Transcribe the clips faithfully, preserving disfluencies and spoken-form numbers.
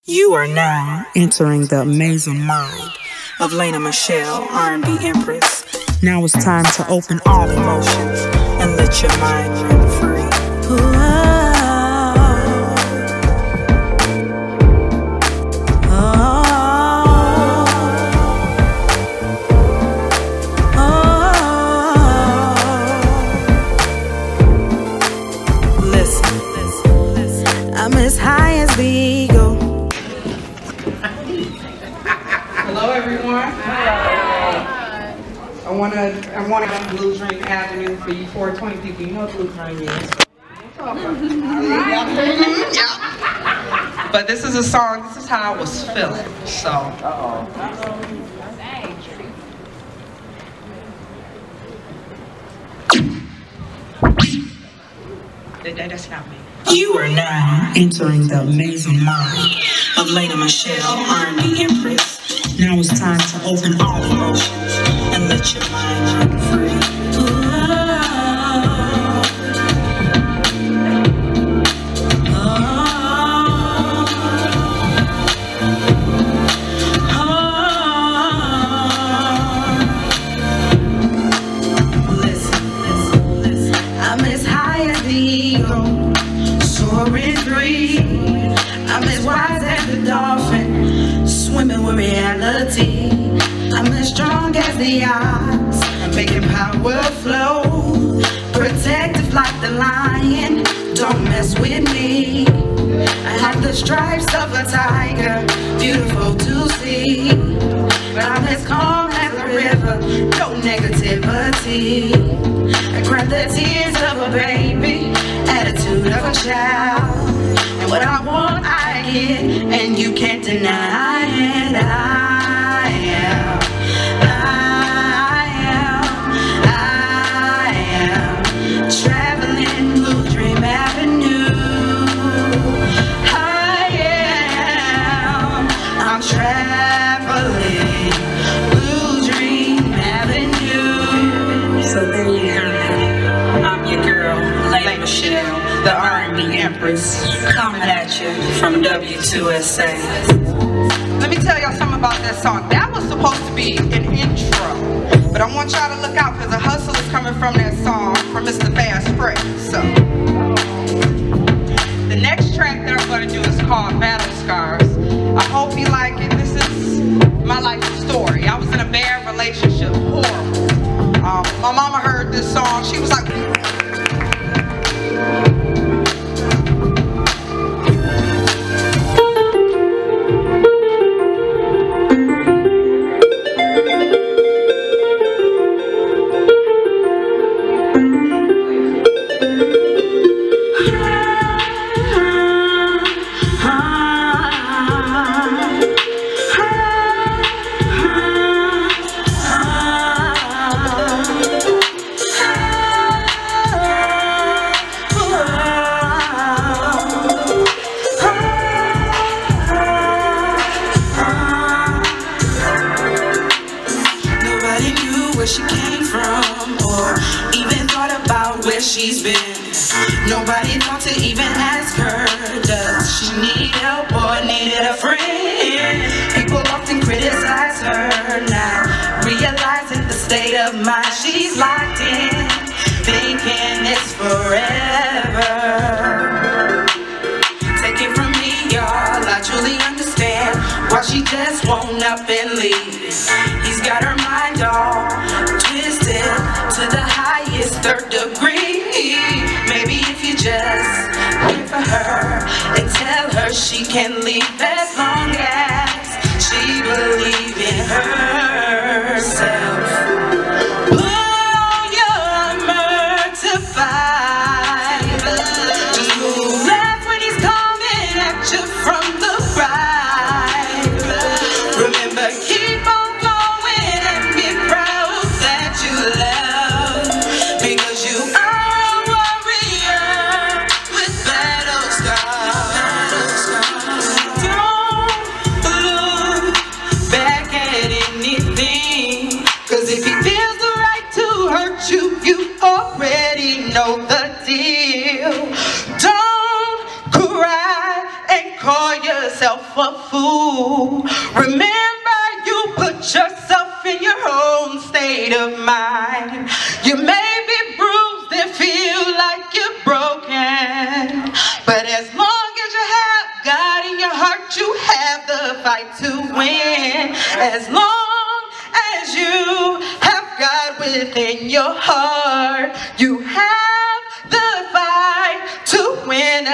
You are now entering the amazing mind of Lena Michelle, R and B Empress. Now it's time to open all emotions and let your mind run free. Oh, oh, oh. Listen, listen, listen. I'm as high as the eagle. Hello, everyone. Hi. I want to I want to Blue Dream Avenue for you four twenty people. You know what Blue Dream is. But this is a song. This is how I was feeling. So. Uh-oh. That's not me. You are now entering the amazing mind of Lena Michelle, R and B Empress. Now it's time to open all emotions and let your mind run free. Oh, oh, oh. Listen, listen, listen. I'm as high as the eagle, soaring free. I'm as wise as the dolphin, swimming with reality. I'm as strong as the odds, I'm making power flow. Protective like the lion, don't mess with me. I have the stripes of a tiger, beautiful to see. But I'm as calm as a river, no negativity. I cry the tears of a baby, attitude of a child. And what I want I get, and you can't deny it. I am, I am, I am traveling Blue Dream Avenue. I am, I'm traveling Blue Dream Avenue. So there you have it. I'm your girl, Lena Michelle, the R and B Empress, coming at you from W two S A. Let me tell y'all something about that song. That was supposed to be an intro, but I want y'all to look out because a hustle is coming from that song from Mister Fast Fresh. So the next track that I'm going to do is called Battle Scars. I hope you like it. This is my life story. I was in a bad relationship, horrible. Um, my mama heard this song. She was like, where she came from, or even thought about where she's been. Nobody thought to even ask her, does she need help or needed a friend? People often criticize her, not realizing the state of mind she's locked in, thinking it's forever. Take it from me, y'all, I truly understand why she just won't up and leave. He's got her mind all twisted to the highest third degree. Maybe if you just wait for her and tell her she can leave as long as she believes in herself. Oh, you're mortified. Just move left when he's coming at you from the right. Remember, keep on going and be proud that you love, because you are a warrior with battle scars. Don't look back at it a fool. Remember, you put yourself in your own state of mind. You may be bruised and feel like you're broken, but as long as you have God in your heart, you have the fight to win. As long as you have God within your heart, you have the fight to win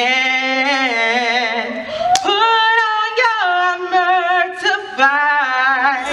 again. Put on your armor to fight.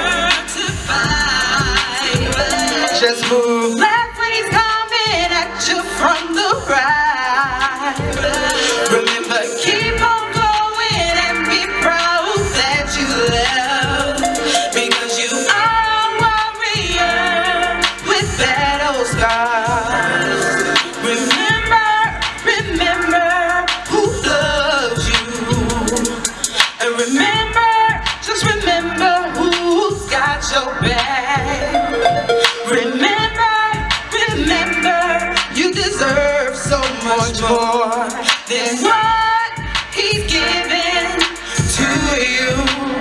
Just move left when he's coming at you from the right. Remember, keep on going and be proud that you love, because you are a warrior with battle scars. Remember, remember who loves you, and remember, just remember who's got your back. Remember, remember, you deserve so much more than what he's given to you.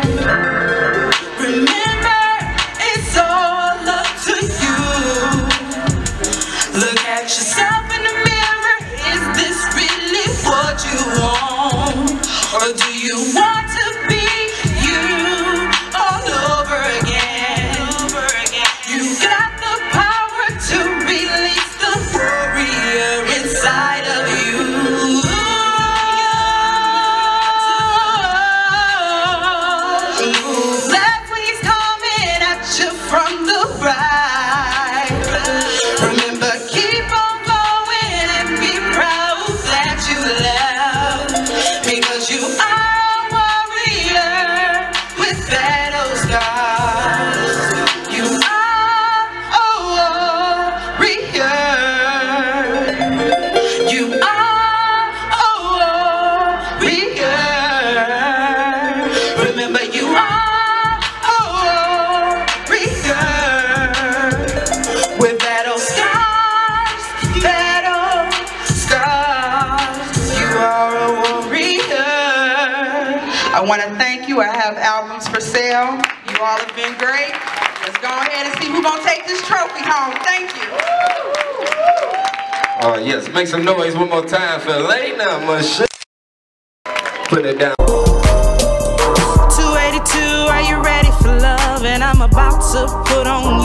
Remember, it's all up to you. Look at yourself in the mirror. Is this really what you want? Or do you want to be you all over again? You got the power to release the warrior inside of you. That's when he's coming at you from the right. Remember, keep on going and be proud that you love, because you are a warrior with battle scars. You are a warrior. You are a warrior. Remember, you are a warrior with battle scars, battle scars. You are a warrior. I want to thank you. I have albums for sale. You all have been great. Let's go ahead and see who's going to take this trophy home. Thank you. Oh, yes. Make some noise one more time for Elena Michelle. Put it down. two eighty-two, are you ready for love? And I'm about to put on